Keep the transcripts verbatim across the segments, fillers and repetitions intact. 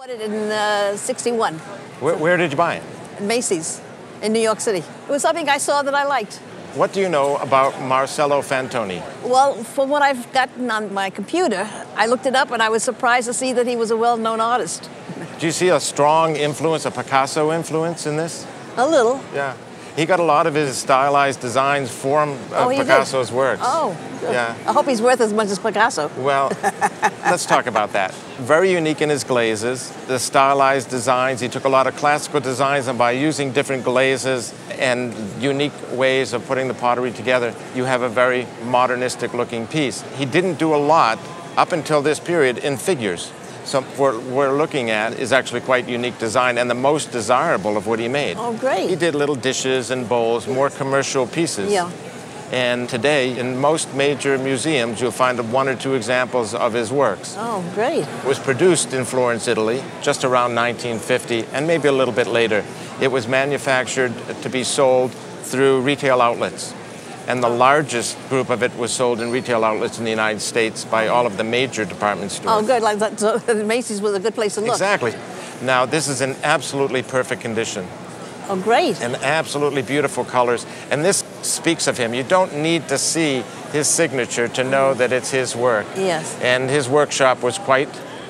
Bought it in uh, sixty-one. Where, where did you buy it? At Macy's in New York City. It was something I saw that I liked. What do you know about Marcello Fantoni? Well, from what I've gotten on my computer, I looked it up and I was surprised to see that he was a well-known artist. Do you see a strong influence, a Picasso influence in this? A little. Yeah. He got a lot of his stylized designs from uh, Oh, he did? Picasso's works. Oh. Yeah. I hope he's worth as much as Picasso. Well, let's talk about that. Very unique in his glazes, the stylized designs. He took a lot of classical designs, and by using different glazes and unique ways of putting the pottery together, you have a very modernistic looking piece. He didn't do a lot up until this period in figures. So what we're looking at is actually quite unique design and the most desirable of what he made. Oh, great. He did little dishes and bowls, more commercial pieces. Yeah. And today, in most major museums, you'll find one or two examples of his works. Oh, great. It was produced in Florence, Italy, just around nineteen fifty, and maybe a little bit later. It was manufactured to be sold through retail outlets. And the largest group of it was sold in retail outlets in the United States by all of the major department stores. Oh, good. Like that, so Macy's was a good place to look. Exactly. Now, this is in absolutely perfect condition. Oh, great. And absolutely beautiful colors. And this speaks of him. You don't need to see his signature to know that it's his work. Yes. And his workshop was quite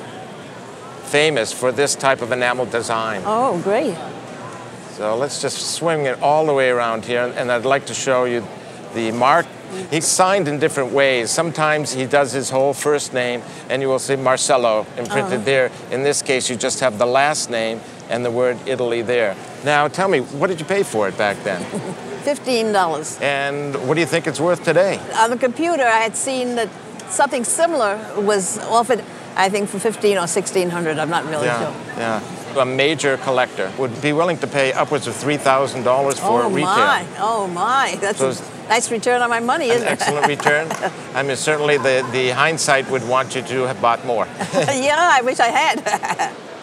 famous for this type of enamel design. Oh, great. So let's just swing it all the way around here. And I'd like to show you the mark. He's signed in different ways. Sometimes he does his whole first name, and you will see Marcello imprinted Uh-huh. there. In this case, you just have the last name and the word Italy there. Now, tell me, what did you pay for it back then? fifteen dollars. And what do you think it's worth today? On the computer, I had seen that something similar was offered, I think, for fifteen or sixteen hundred. I'm not really Yeah, sure. yeah. A major collector would be willing to pay upwards of three thousand dollars for Oh, retail. my. Oh, my. That's So a it's- nice return on my money, An isn't it? excellent return. I mean, certainly the, the hindsight would want you to have bought more. Yeah, I wish I had.